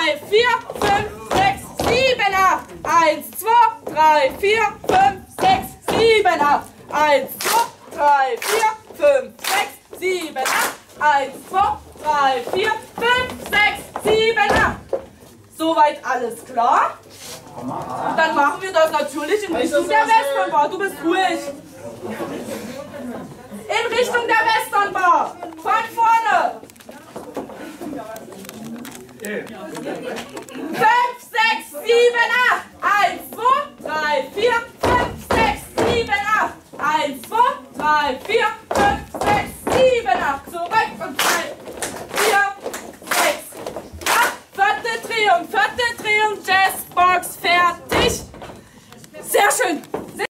3, 4, 5, 6, 7, 8. 1, 2, 3, 4, 5, 6, 7, 8. 1, 2, 3, 4, 5, 6, 7, 8. 1, 2, 3, 4, 5, 6, 7, 8. Soweit alles klar? Dann machen wir das natürlich in Richtung der Westernbar. Du bist ruhig. In Richtung der Westernbar. Von vorne. 5, 6, 7, 8. 1, 2, 3, 4, 5, 6, 7, 8. 1, 2, 3, 4,